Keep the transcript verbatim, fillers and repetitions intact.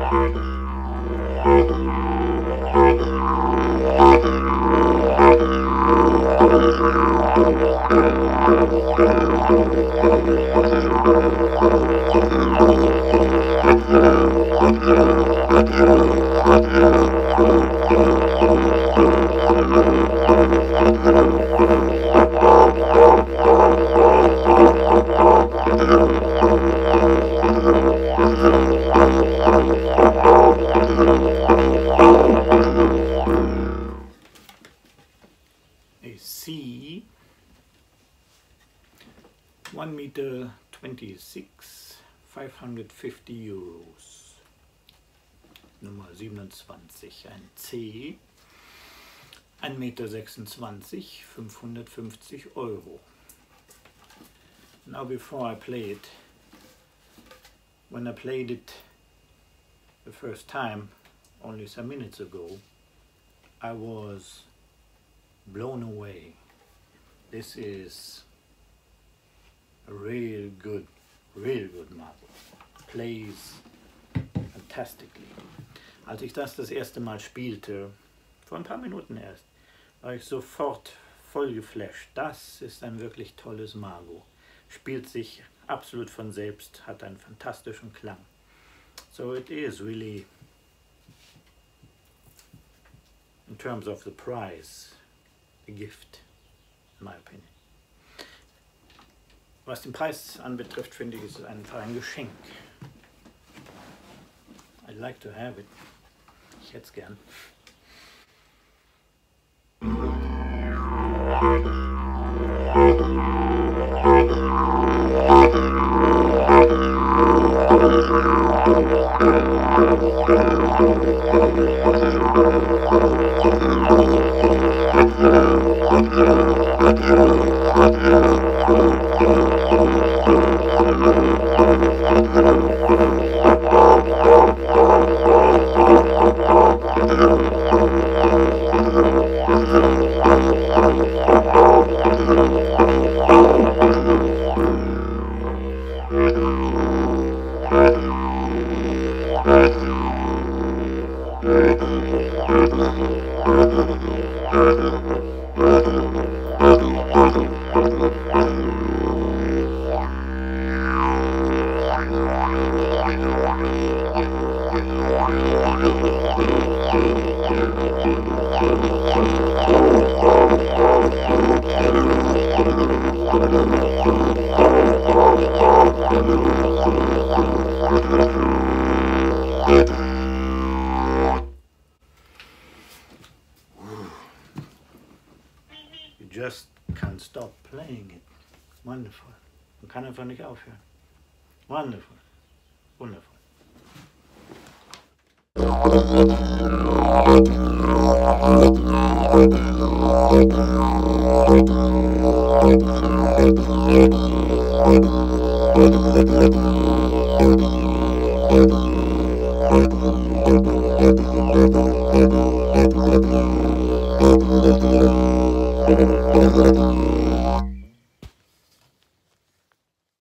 C, one meter twenty-six, five hundred fifty euros. Nummer siebenundzwanzig, ein C, ein Meter sechsundzwanzig, fünfhundertfünfzig Euro. Now before I play it, when I played it the first time, only some minutes ago, I was blown away. This is a real good, real good Mago. Plays fantastically. Als ich das das erste Mal spielte, vor ein paar Minuten erst, war ich sofort voll geflasht. Das ist ein wirklich tolles Mago. Spielt sich absolut von selbst, hat einen fantastischen Klang. So it is really, in terms of the price, a gift, in my opinion. Was den Preis anbetrifft, finde ich, ist es einfach ein Geschenk. I'd like to have it. Ich hätte es gern. You just can't stop playing it. Wonderful. Man kann einfach nicht aufhören. Wonderful. Wonderful.